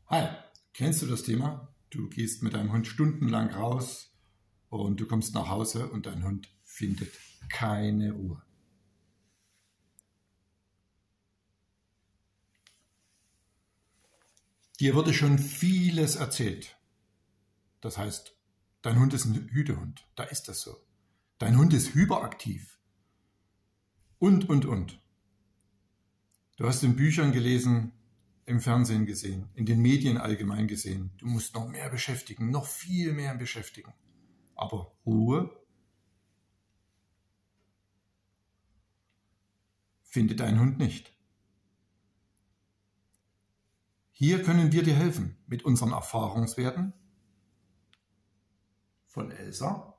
Hi, kennst du das Thema? Du gehst mit deinem Hund stundenlang raus und du kommst nach Hause und dein Hund findet keine Ruhe. Dir wurde schon vieles erzählt. Das heißt, dein Hund ist ein Hütehund. Da ist das so. Dein Hund ist hyperaktiv. Und. Du hast in Büchern gelesen, im Fernsehen gesehen, in den Medien allgemein gesehen. Du musst noch mehr beschäftigen, noch viel mehr beschäftigen. Aber Ruhe findet dein Hund nicht. Hier können wir dir helfen mit unseren Erfahrungswerten von Elsa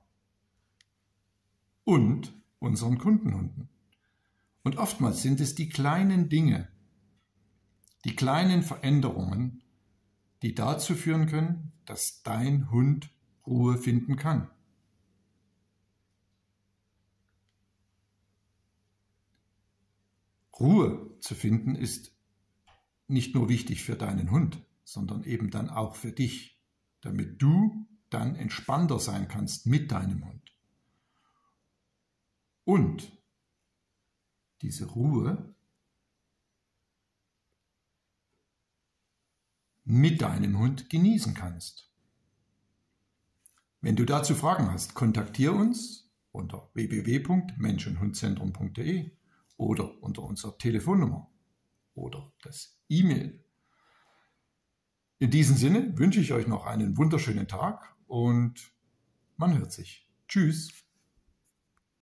und unseren Kundenhunden. Und oftmals sind es die kleinen Dinge, die kleinen Veränderungen, die dazu führen können, dass dein Hund Ruhe finden kann. Ruhe zu finden ist nicht nur wichtig für deinen Hund, sondern eben dann auch für dich, damit du dann entspannter sein kannst mit deinem Hund. Und diese Ruhe mit deinem Hund genießen kannst. Wenn du dazu Fragen hast, kontaktiere uns unter www.mensch-und-hund-zentrum.de oder unter unserer Telefonnummer oder das E-Mail. In diesem Sinne wünsche ich euch noch einen wunderschönen Tag und man hört sich. Tschüss.